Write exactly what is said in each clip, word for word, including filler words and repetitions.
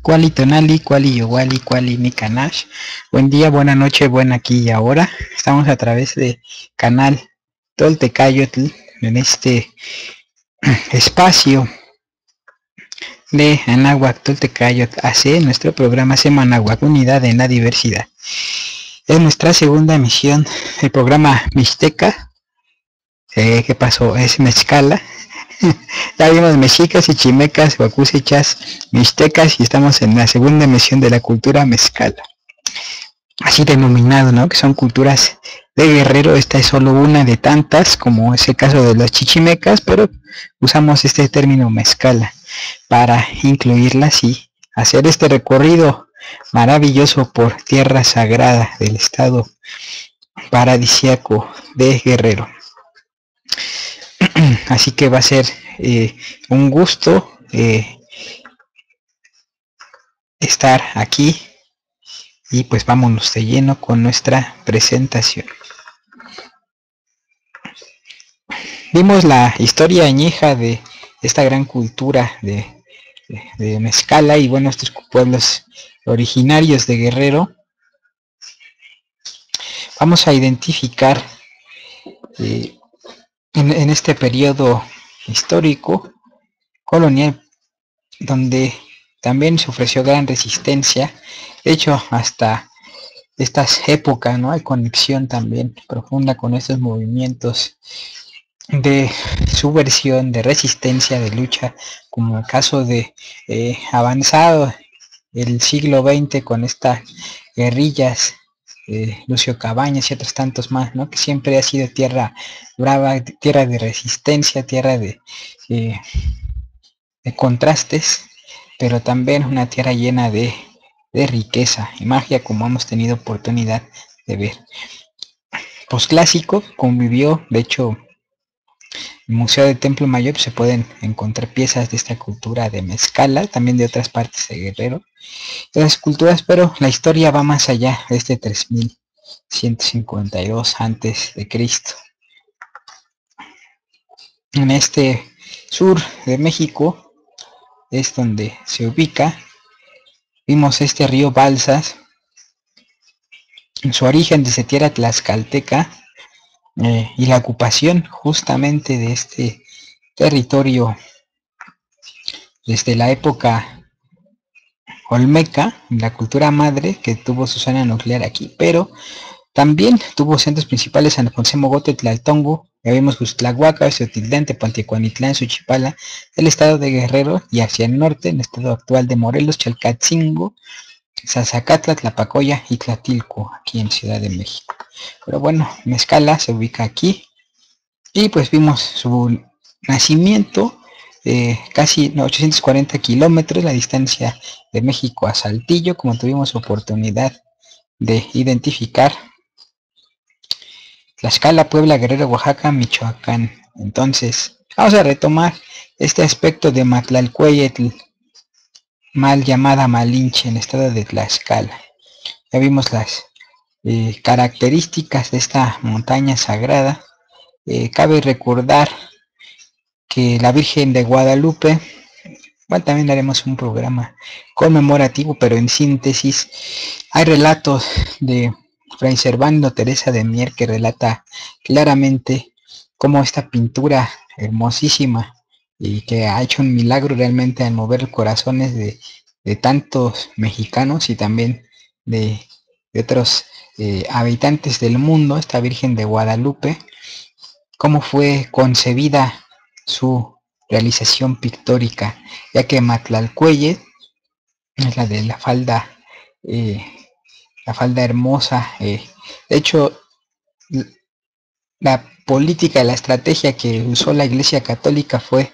Cuali Tonali, Cuali Yowali, Cuali Mikanash. Buen día, buena noche, buen aquí y ahora. Estamos a través de canal Toltecayotl en este espacio de Anáhuac Toltecayotl A C, nuestro programa Semanahuac, Unidad en la Diversidad. Es nuestra segunda emisión del programa Mixteca. Eh, ¿Qué pasó? Es Mezcala. Ya vimos mexicas y chimecas, huacusechas, mixtecas y estamos en la segunda emisión de la cultura mezcala. Así denominado, ¿no? Que son culturas de Guerrero. Esta es solo una de tantas, como es el caso de las chichimecas, pero usamos este término mezcala para incluirlas y hacer este recorrido maravilloso por tierra sagrada del estado paradisíaco de Guerrero. Así que va a ser eh, un gusto eh, estar aquí y pues vámonos de lleno con nuestra presentación. Vimos la historia añeja de esta gran cultura de, de, de Mezcala y bueno, estos pueblos originarios de Guerrero. Vamos a identificar eh, en, en este periodo histórico colonial donde también se ofreció gran resistencia. De hecho, hasta estas épocas, ¿no? Hay conexión también profunda con estos movimientos de subversión, de resistencia, de lucha, como el caso de eh, avanzado el siglo veinte con estas guerrillas, eh, Lucio Cabañas y otros tantos más, ¿no? Que siempre ha sido tierra brava, tierra de resistencia, tierra de, eh, de contrastes, pero también una tierra llena de, de riqueza y magia, como hemos tenido oportunidad de ver. Posclásico convivió, de hecho, en el Museo del Templo Mayor se pueden encontrar piezas de esta cultura de Mezcala, también de otras partes de Guerrero, de las culturas, pero la historia va más allá de este tres mil ciento cincuenta y dos antes de Cristo. En este sur de México es donde se ubica. Vimos este río Balsas, en su origen desde tierra tlaxcalteca, eh, y la ocupación justamente de este territorio desde la época olmeca, la cultura madre que tuvo su zona nuclear aquí, pero también tuvo centros principales en San José Mogote, Tlaltongo, ya vimos Tlahuaca, Xotitlán, Tepantiacuanitlán, Suchipala, del estado de Guerrero, y hacia el norte, en el estado actual de Morelos, Chalcatzingo, Zazacatla, Tlapacoya y Tlatilco, aquí en Ciudad de México. Pero bueno, Mezcala se ubica aquí y pues vimos su nacimiento, eh, casi ochocientos cuarenta kilómetros, la distancia de México a Saltillo, como tuvimos oportunidad de identificar. Tlaxcala, Puebla, Guerrero, Oaxaca, Michoacán. Entonces, vamos a retomar este aspecto de Matlalcueyetl, mal llamada Malinche, en el estado de Tlaxcala. Ya vimos las eh, características de esta montaña sagrada. Eh, cabe recordar que la Virgen de Guadalupe, bueno, también haremos un programa conmemorativo, pero en síntesis, hay relatos de Fray Servando Teresa de Mier que relata claramente cómo esta pintura hermosísima y que ha hecho un milagro realmente al mover corazones de, de tantos mexicanos y también de, de otros eh, habitantes del mundo, esta Virgen de Guadalupe, cómo fue concebida su realización pictórica, ya que Matlalcueyetl es la de la falda, eh, la falda hermosa. Eh, de hecho, la política, la estrategia que usó la Iglesia Católica fue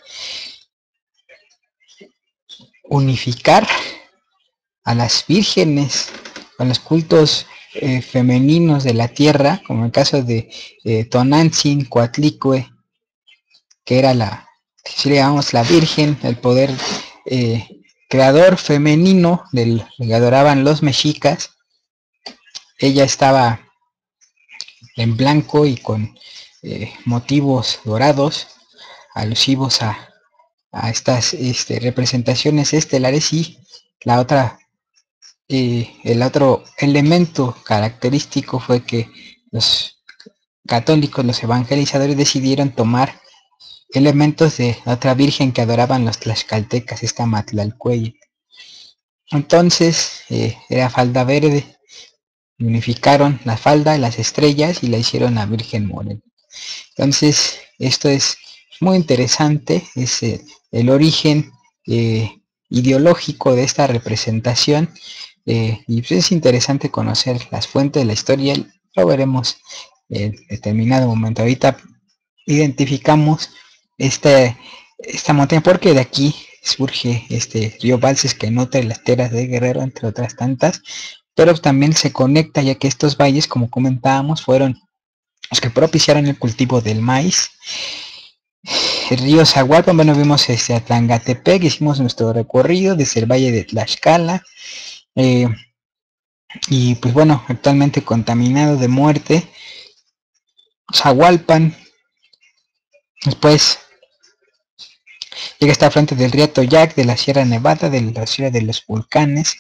unificar a las vírgenes con los cultos eh, femeninos de la tierra, como el caso de eh, Tonantzin, Coatlicue, que era la, si le llamamos la Virgen, el poder eh, creador femenino del que adoraban los mexicas. Ella estaba en blanco y con eh, motivos dorados, alusivos a, a estas este, representaciones estelares, y la otra, eh, el otro elemento característico fue que los católicos, los evangelizadores, decidieron tomar elementos de otra virgen que adoraban los tlaxcaltecas, esta Matlalcueye. Entonces eh, era falda verde, unificaron la falda, las estrellas y la hicieron la Virgen Morena. Entonces esto es muy interesante, es eh, el origen eh, ideológico de esta representación, eh, y pues es interesante conocer las fuentes de la historia, lo veremos en determinado momento. Ahorita identificamos este, esta montaña porque de aquí surge este río Balsas que nutre las tierras de Guerrero, entre otras tantas, pero también se conecta ya que estos valles, como comentábamos, fueron los que propiciaron el cultivo del maíz. El río Zagualpan, bueno, vimos este Atlangatepec, hicimos nuestro recorrido desde el valle de Tlaxcala, eh, y pues bueno, actualmente contaminado de muerte. Zagualpan, después llega hasta frente del río Toyac, de la Sierra Nevada, de la Sierra de los Volcanes,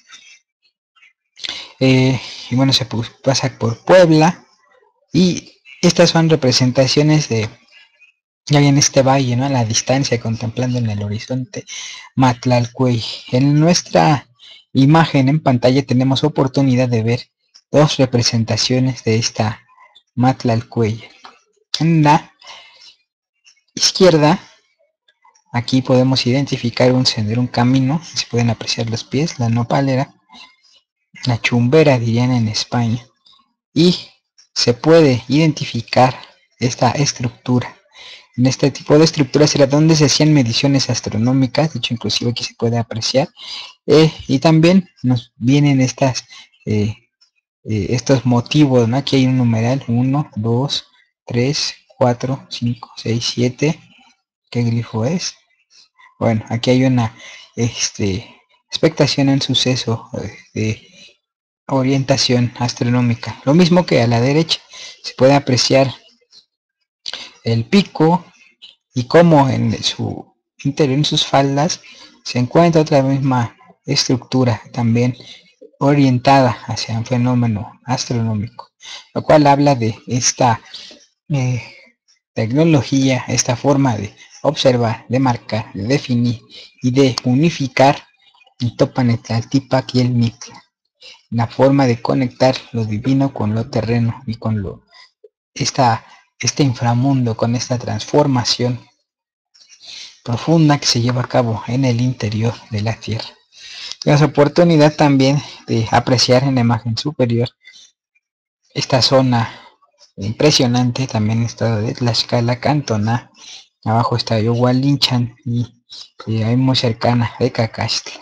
eh, y bueno, se pasa por Puebla, y estas son representaciones de ya en este valle, ¿no? A la distancia, contemplando en el horizonte Matlalcuey. En nuestra imagen en pantalla tenemos oportunidad de ver dos representaciones de esta Matlalcuey. En la izquierda, aquí podemos identificar un sendero, un camino, se pueden apreciar los pies, la nopalera, la chumbera dirían en España, y se puede identificar esta estructura. En este tipo de estructuras era donde se hacían mediciones astronómicas, de hecho inclusive aquí se puede apreciar, eh, y también nos vienen estas eh, eh, estos motivos, ¿no? Aquí hay un numeral, uno, dos, tres, cuatro, cinco, seis, siete, ¿qué glifo es? Bueno, aquí hay una este, expectación en suceso eh, de orientación astronómica, lo mismo que a la derecha se puede apreciar el pico y cómo en su interior, en sus faldas, se encuentra otra misma estructura también orientada hacia un fenómeno astronómico, lo cual habla de esta eh, tecnología, esta forma de observar, de marcar, de definir y de unificar el Topanetlaltipac y el Mitla, la forma de conectar lo divino con lo terreno y con lo esta, este inframundo, con esta transformación profunda que se lleva a cabo en el interior de la Tierra. Tenemos oportunidad también de apreciar en la imagen superior esta zona impresionante, también está de Tlaxcala, Cantona, abajo está Yogualinchan y, y ahí muy cercana de Cacaxtla.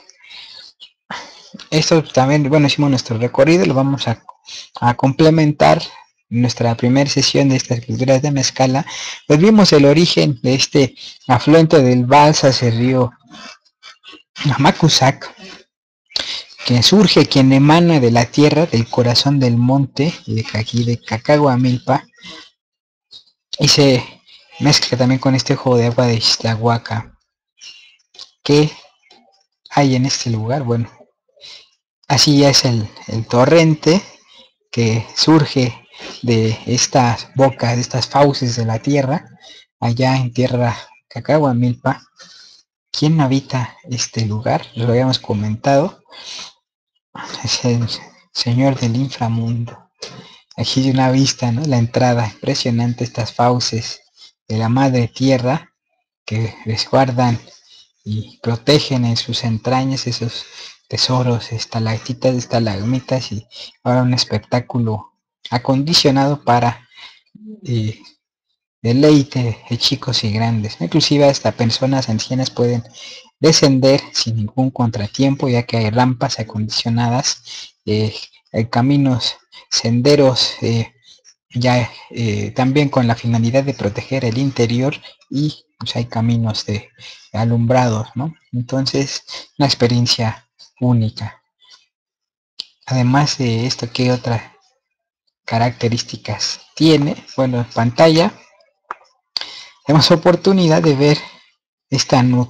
Esto también, bueno, hicimos nuestro recorrido, lo vamos a, a complementar en nuestra primera sesión de estas culturas de Mezcala. Pues vimos el origen de este afluente del Balsas, el río Amacuzac, quien surge, quien emana de la tierra, del corazón del monte, y de aquí de Cacahuamilpa, y se mezcla también con este ojo de agua de Ixtlahuaca. ¿Qué hay en este lugar? Bueno, así ya es el, el torrente que surge de estas bocas, de estas fauces de la tierra, allá en tierra Cacahuamilpa. ¿Quién habita este lugar? Lo habíamos comentado. Es el señor del inframundo. Aquí hay una vista, ¿no? La entrada, impresionante, estas fauces de la madre tierra que resguardan y protegen en sus entrañas esos tesoros, estalactitas, estalagmitas, y ahora un espectáculo acondicionado para eh, deleite de chicos y grandes. Inclusive hasta personas ancianas pueden descender sin ningún contratiempo, ya que hay rampas acondicionadas, eh, hay caminos, senderos, eh, ya eh, también con la finalidad de proteger el interior, y pues hay caminos de alumbrados, ¿no? Entonces, una experiencia única. Además de esto, ¿qué otras características tiene? Bueno, en pantalla tenemos oportunidad de ver esta nutria.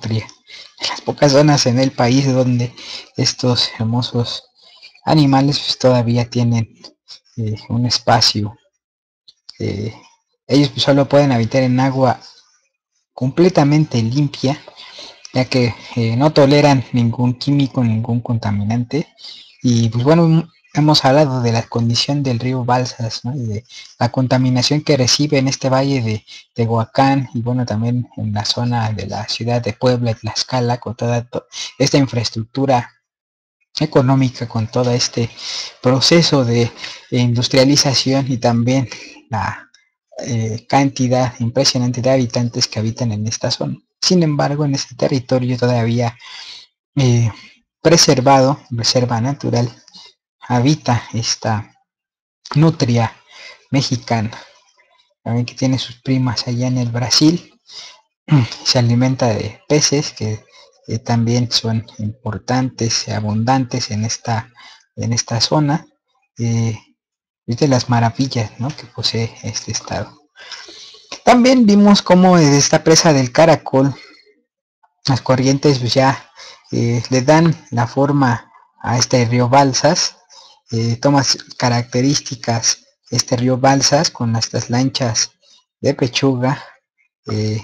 las pocas zonas en el país donde estos hermosos animales pues, todavía tienen eh, un espacio. Eh, ellos pues, solo pueden habitar en agua completamente limpia, ya que eh, no toleran ningún químico, ningún contaminante. Y pues bueno, hemos hablado de la condición del río Balsas, ¿no? Y de la contaminación que recibe en este valle de Tehuacán y bueno, también en la zona de la ciudad de Puebla, Tlaxcala, con toda to esta infraestructura económica, con todo este proceso de industrialización y también la eh, cantidad impresionante de habitantes que habitan en esta zona. Sin embargo, en este territorio todavía eh, preservado, reserva natural, habita esta nutria mexicana, también que tiene sus primas allá en el Brasil. Se alimenta de peces que eh, también son importantes y abundantes en esta, en esta zona. Eh, es de las maravillas, ¿no?, que posee este estado. También vimos cómo desde esta presa del Caracol las corrientes pues, ya eh, le dan la forma a este río Balsas. Eh, toma características este río Balsas con estas lanchas de pechuga. Eh,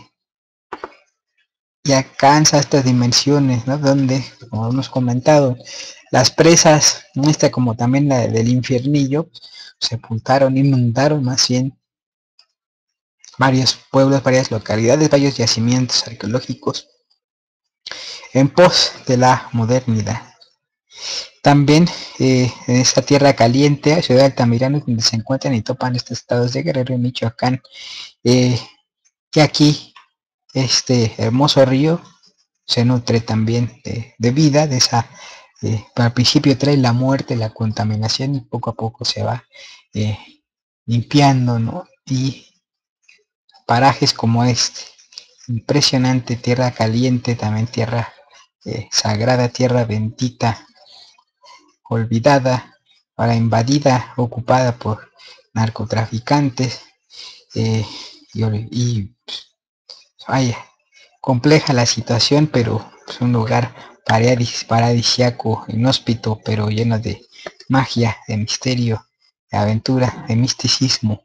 y alcanza estas dimensiones, ¿no? Donde, como hemos comentado, las presas, esta como también la del Infiernillo, sepultaron, inundaron más bien varios pueblos, varias localidades, varios yacimientos arqueológicos en pos de la modernidad. También eh, en esta tierra caliente, ciudad de Altamirano, donde se encuentran y topan estos estados de Guerrero y Michoacán, eh, que aquí este hermoso río se nutre también de, de vida, de esa, eh, al principio trae la muerte, la contaminación y poco a poco se va eh, limpiando, ¿no? Y parajes como este, impresionante, tierra caliente, también tierra eh, sagrada, tierra bendita, olvidada, ahora invadida, ocupada por narcotraficantes, eh, y, y vaya, compleja la situación, pero es un lugar paradis, paradisiaco, inhóspito, pero lleno de magia, de misterio, de aventura, de misticismo.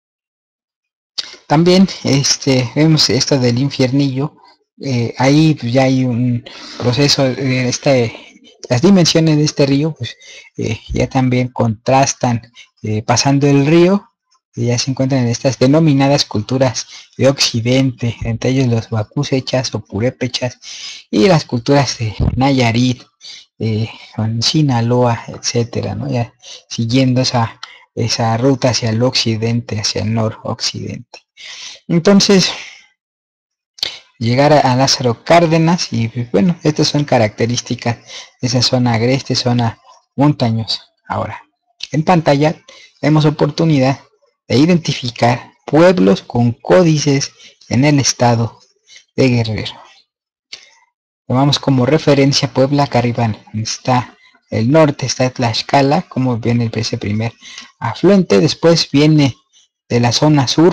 También este, vemos esto del Infiernillo. Eh, ahí pues, ya hay un proceso de este, las dimensiones de este río pues, eh, ya también contrastan eh, pasando el río, ya se encuentran en estas denominadas culturas de Occidente, entre ellos los huacusechas o purépechas y las culturas de Nayarit, eh, Sinaloa, etcétera, ¿no? Ya siguiendo esa, esa ruta hacia el occidente, hacia el noroccidente. Entonces, llegar a, a Lázaro Cárdenas y pues, bueno, estas son características de esa zona agreste, zona montañosa. Ahora, en pantalla tenemos oportunidad de identificar pueblos con códices en el estado de Guerrero. Tomamos como referencia Puebla, acá arriba está el norte, está Tlaxcala, como viene ese primer afluente. Después viene de la zona sur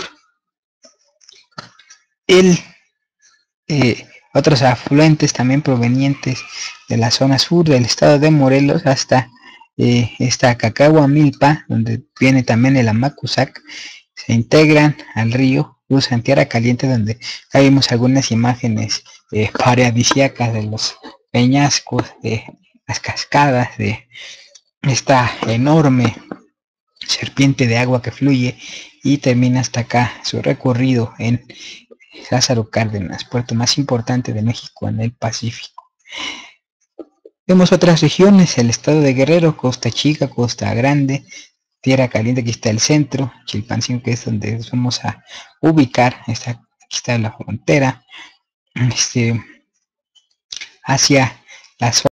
el eh, otros afluentes también provenientes de la zona sur del estado de Morelos hasta eh, esta Cacahuamilpa, donde viene también el Amacuzac, se integran al río, usan tierra caliente, donde ahí vimos algunas imágenes eh, paradisíacas de los peñascos, de las cascadas, de esta enorme serpiente de agua que fluye y termina hasta acá su recorrido en Lázaro Cárdenas, puerto más importante de México en el Pacífico. Vemos otras regiones, el estado de Guerrero, Costa Chica, Costa Grande, Tierra Caliente, aquí está el centro, Chilpancingo, que es donde nos vamos a ubicar, está, aquí está la frontera, este, hacia la zona